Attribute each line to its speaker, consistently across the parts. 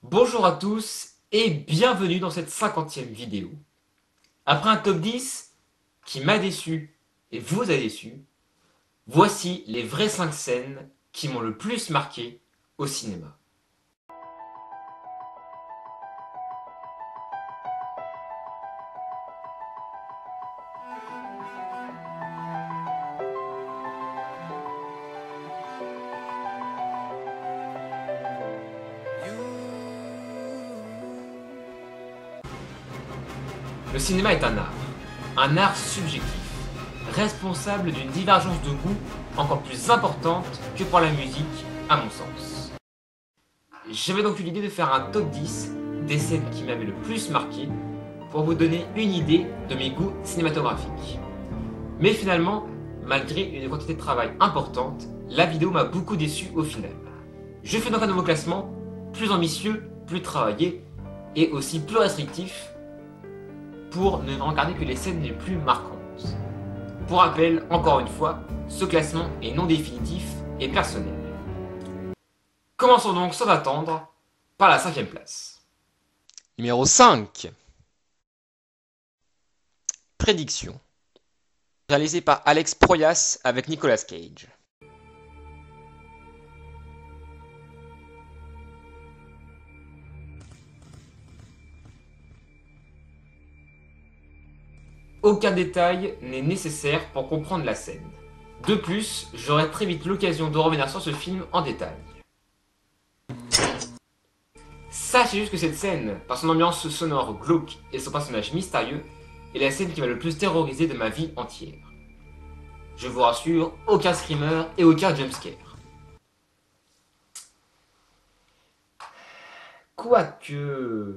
Speaker 1: Bonjour à tous et bienvenue dans cette 50e vidéo. Après un top 10 qui m'a déçu et vous a déçu, voici les vraies 5 scènes qui m'ont le plus marqué au cinéma. Le cinéma est un art subjectif, responsable d'une divergence de goût encore plus importante que pour la musique, à mon sens. J'avais donc eu l'idée de faire un top 10 des scènes qui m'avaient le plus marqué pour vous donner une idée de mes goûts cinématographiques. Mais finalement, malgré une quantité de travail importante, la vidéo m'a beaucoup déçu au final. Je fais donc un nouveau classement, plus ambitieux, plus travaillé et aussi plus restrictif pour ne regarder que les scènes les plus marquantes. Pour rappel, encore une fois, ce classement est non définitif et personnel. Commençons donc sans attendre par la 5e place.
Speaker 2: Numéro 5. Prédiction. Réalisé par Alex Proyas avec Nicolas Cage.
Speaker 1: Aucun détail n'est nécessaire pour comprendre la scène. De plus, j'aurai très vite l'occasion de revenir sur ce film en détail. Sachez juste que cette scène, par son ambiance sonore glauque et son personnage mystérieux, est la scène qui m'a le plus terrorisé de ma vie entière. Je vous rassure, aucun screamer et aucun jumpscare. Quoique...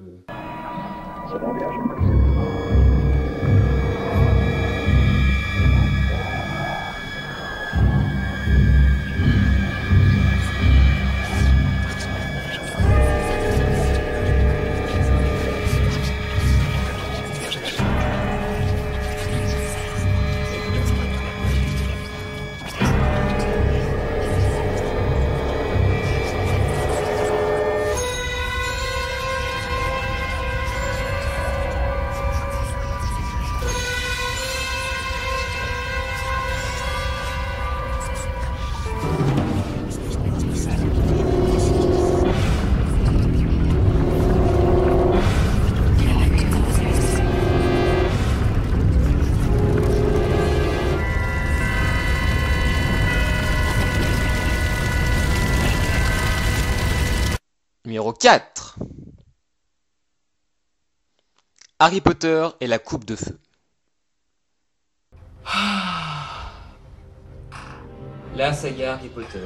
Speaker 2: Numéro 4. Harry Potter et la coupe de feu.
Speaker 1: La saga Harry Potter.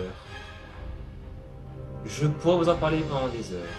Speaker 1: Je pourrais vous en parler pendant des heures.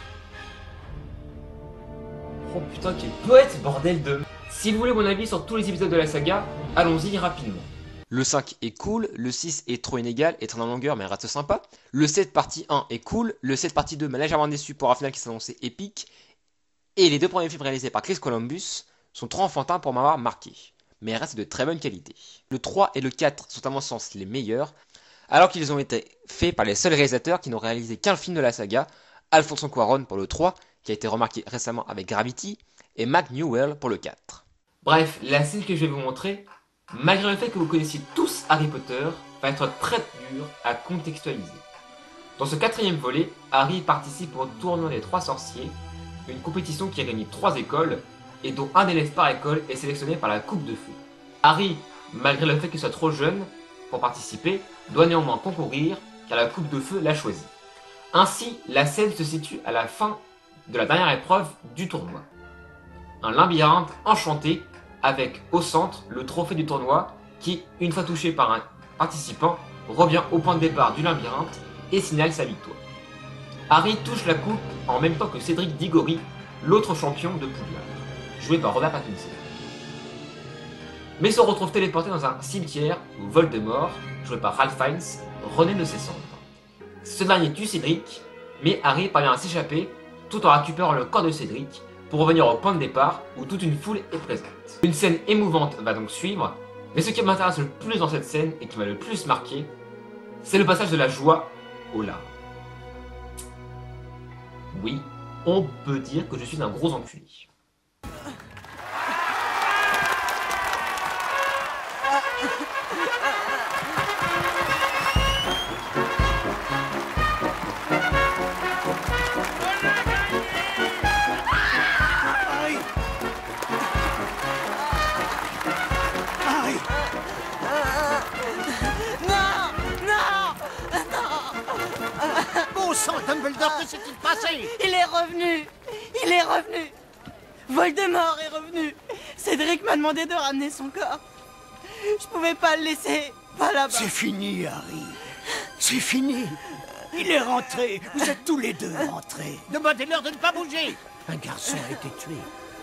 Speaker 1: Oh putain, quel poète, bordel de... Si vous voulez mon avis sur tous les épisodes de la saga, allons-y rapidement.
Speaker 2: Le 5 est cool, le 6 est trop inégal et train en longueur mais reste sympa. Le 7 partie 1 est cool, le 7 partie 2 m'a légèrement déçu pour un final qui s'annonçait épique. Et les deux premiers films réalisés par Chris Columbus sont trop enfantins pour m'avoir marqué, mais restent de très bonne qualité. Le 3 et le 4 sont à mon sens les meilleurs, alors qu'ils ont été faits par les seuls réalisateurs qui n'ont réalisé qu'un film de la saga, Alfonso Cuarón pour le 3, qui a été remarqué récemment avec Gravity, et Mac Newell pour le 4.
Speaker 1: Bref, la scène que je vais vous montrer, malgré le fait que vous connaissiez tous Harry Potter, va être très dur à contextualiser. Dans ce 4e volet, Harry participe au tournoi des 3 sorciers, une compétition qui réunit 3 écoles, et dont un élève par école est sélectionné par la coupe de feu. Harry, malgré le fait qu'il soit trop jeune pour participer, doit néanmoins concourir, car la coupe de feu l'a choisi. Ainsi, la scène se situe à la fin de la dernière épreuve du tournoi. Un labyrinthe enchanté avec au centre le trophée du tournoi qui, une fois touché par un participant, revient au point de départ du labyrinthe et signale sa victoire. Harry touche la coupe en même temps que Cédric Diggory, l'autre champion de Poudlard, joué par Robert Pattinson. Mais se retrouve téléporté dans un cimetière où Voldemort, joué par Ralph Fiennes, renaît de ses cendres. Ce dernier tue Cédric, mais Harry parvient à s'échapper tout en récupérant le corps de Cédric pour revenir au point de départ où toute une foule est présente. Une scène émouvante va donc suivre, mais ce qui m'intéresse le plus dans cette scène et qui m'a le plus marqué, c'est le passage de la joie aux larmes. Oui, on peut dire que je suis un gros enculé.
Speaker 3: Dumbledore, que s'est-il passé?
Speaker 4: Il est revenu. Il est revenu. Voldemort est revenu. Cédric m'a demandé de ramener son corps. Je pouvais pas le laisser. Pas là-bas.
Speaker 3: C'est fini, Harry. C'est fini. Il est rentré. Vous êtes tous les deux rentrés. Demandez-leur de ne pas bouger. Un garçon a été tué.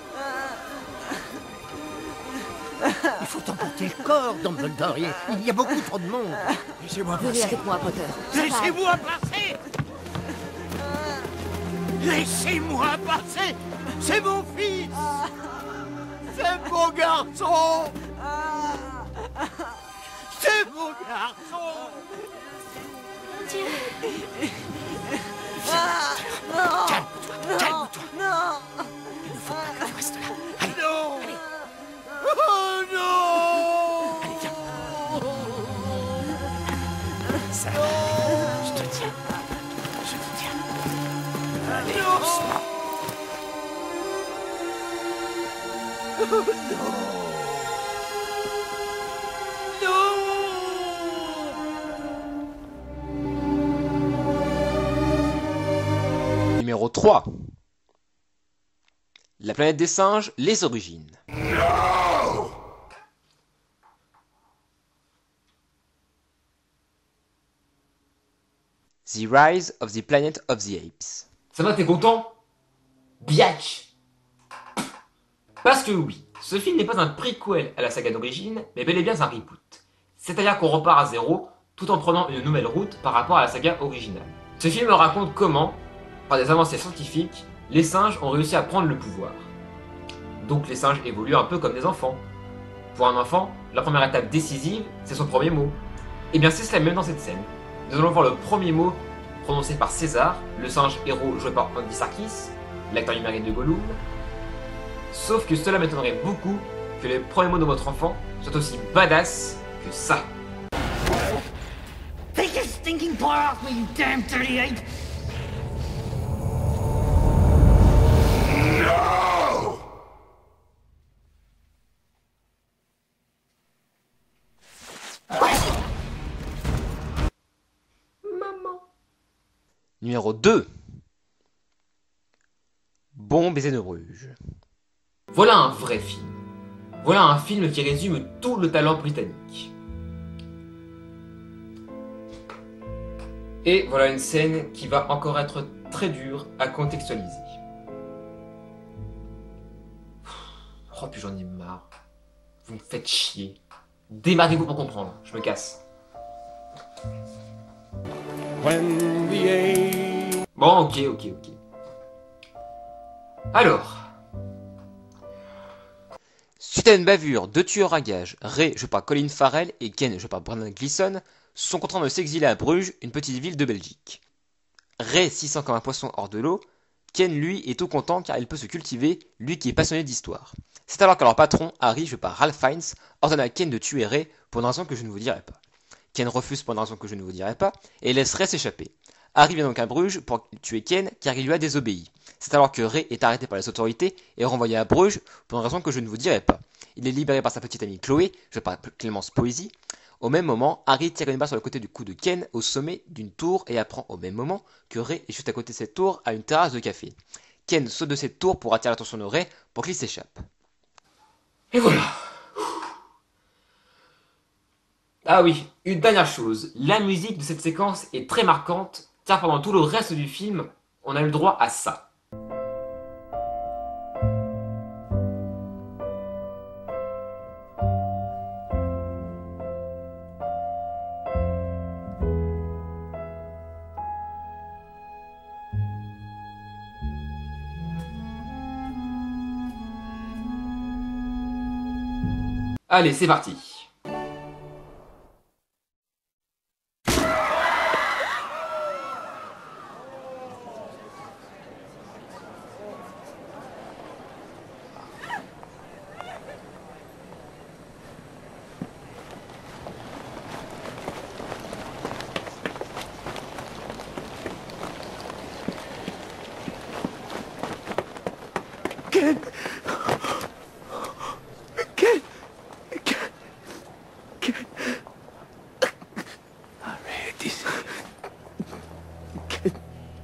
Speaker 3: Il faut emporter le corps, Dumbledore. Il y a beaucoup trop de monde. Laissez-moi
Speaker 5: Venez
Speaker 3: passer.
Speaker 5: avec moi, Potter.
Speaker 3: Laissez-moi passer. Laissez-moi passer. C'est mon fils. C'est mon garçon. C'est mon garçon. Calme-toi, calme-toi.
Speaker 4: Non.
Speaker 3: Il ne faut pas que tu restes là. Allez, non. Allez. Oh non. Allez, viens. Ça va. Je te tiens. Je te tiens. Allez, doucement.
Speaker 2: Numéro 3. La planète des singes, les origines. The Rise of the Planet of the Apes.
Speaker 1: Ça va, t'es content? Biatch! Parce que oui, ce film n'est pas un prequel à la saga d'origine, mais bel et bien un reboot. C'est-à-dire qu'on repart à zéro, tout en prenant une nouvelle route par rapport à la saga originale. Ce film raconte comment, par des avancées scientifiques, les singes ont réussi à prendre le pouvoir. Donc les singes évoluent un peu comme des enfants. Pour un enfant, la première étape décisive, c'est son premier mot. Et bien c'est cela même dans cette scène. Nous allons voir le premier mot prononcé par César, le singe héros joué par Andy Serkis, l'acteur numérique de Gollum. Sauf que cela m'étonnerait beaucoup que les premiers mots de votre enfant soient aussi badass que ça.
Speaker 3: Take your stinking paw off me, you damn dirty ape!
Speaker 1: Maman.
Speaker 2: Numéro 2. Bon baiser de Bruges.
Speaker 1: Voilà un vrai film. Voilà un film qui résume tout le talent britannique. Et voilà une scène qui va encore être très dure à contextualiser. Oh, puis j'en ai marre. Vous me faites chier. Démarrez-vous pour comprendre. Je me casse. Bon, ok. Alors.
Speaker 2: Suite à une bavure, deux tueurs à gages, Ray, joué par Colin Farrell, et Ken, joué par Brendan Gleeson, sont contraints de s'exiler à Bruges, une petite ville de Belgique. Ray s'y sent comme un poisson hors de l'eau. Ken, lui, est tout content car il peut se cultiver, lui qui est passionné d'histoire. C'est alors que leur patron, Harry, joué par Ralph Fiennes, ordonne à Ken de tuer Ray pour une raison que je ne vous dirai pas. Ken refuse pour une raison que je ne vous dirai pas et laisse Ray s'échapper. Harry vient donc à Bruges pour tuer Ken car il lui a désobéi. C'est alors que Ray est arrêté par les autorités et renvoyé à Bruges pour une raison que je ne vous dirai pas. Il est libéré par sa petite amie Chloé, jouée par Clémence Poésy. Au même moment, Harry tire une balle sur le côté du cou de Ken au sommet d'une tour et apprend au même moment que Ray est juste à côté de cette tour à une terrasse de café. Ken saute de cette tour pour attirer l'attention de Ray pour qu'il s'échappe.
Speaker 1: Et voilà. Ah oui, une dernière chose. La musique de cette séquence est très marquante, car pendant tout le reste du film, on a eu le droit à ça. Allez, c'est parti.
Speaker 3: Ken. Ken. Ken. Ken. Arrête ici. Ken.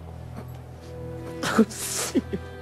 Speaker 3: Aussi.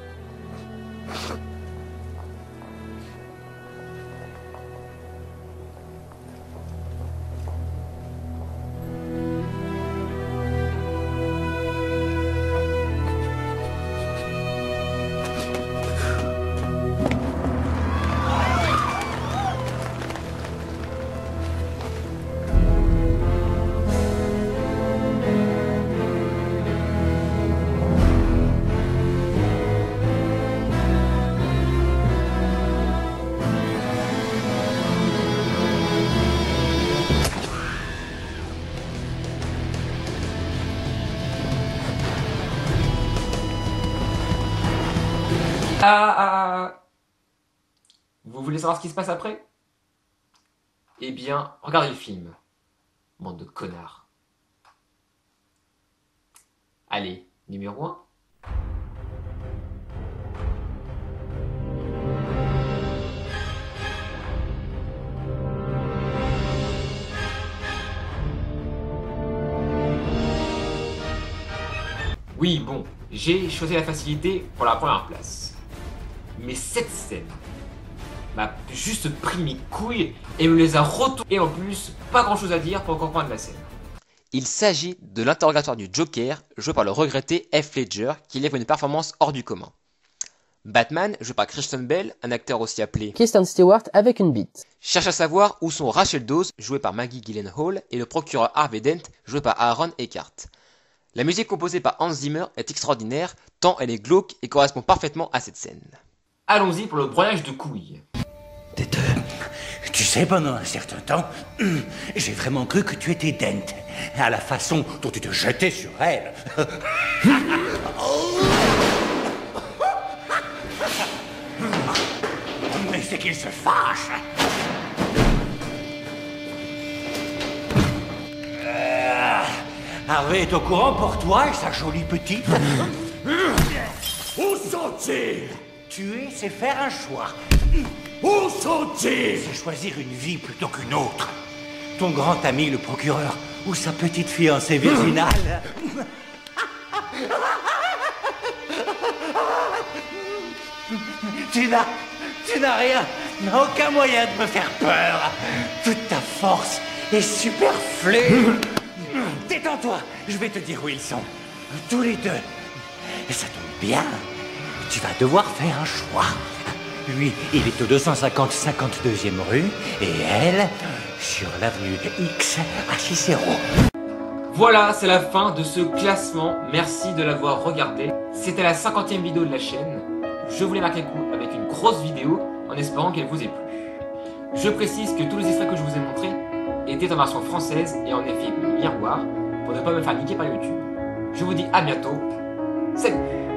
Speaker 1: Vous voulez savoir ce qui se passe après? Eh bien, regardez le film. Bande de connards. Allez, numéro 1. Oui, bon, j'ai choisi la facilité pour la première place. Mais cette scène m'a juste pris mes couilles et me les a retournées. Et en plus, pas grand chose à dire pour comprendre la scène.
Speaker 2: Il s'agit de l'interrogatoire du Joker, joué par le regretté Heath Ledger, qui livre une performance hors du commun. Batman, joué par Christian Bale, un acteur aussi appelé
Speaker 5: Kristen Stewart avec une bite.
Speaker 2: cherche à savoir où sont Rachel Dawes, joué par Maggie Gyllenhaal, et le procureur Harvey Dent, joué par Aaron Eckhart. La musique composée par Hans Zimmer est extraordinaire, tant elle est glauque et correspond parfaitement à cette scène.
Speaker 1: Allons-y pour le broyage de couilles.
Speaker 3: Tu sais, pendant un certain temps, j'ai vraiment cru que tu étais Dent, à la façon dont tu te jetais sur elle. Mais c'est qu'il se fâche. Harvey est au courant pour toi et sa jolie petite. Où sont-ils? Tuer, c'est faire un choix. Où sont-ils? C'est choisir une vie plutôt qu'une autre. Ton grand ami, le procureur, ou sa petite fiancée virginale. Tu n'as rien, aucun moyen de me faire peur. Toute ta force est superflue. Détends-toi, je vais te dire où ils sont. Tous les deux. Et ça tombe bien. Tu vas devoir faire un choix. Lui, il est au 250-52e rue, et elle, sur l'avenue X à Cicéro.
Speaker 1: Voilà, c'est la fin de ce classement. Merci de l'avoir regardé. C'était la 50e vidéo de la chaîne. Je voulais marquer le coup avec une grosse vidéo en espérant qu'elle vous ait plu. Je précise que tous les extraits que je vous ai montrés étaient en version française et en effet miroir pour ne pas me faire niquer par YouTube. Je vous dis à bientôt. Salut!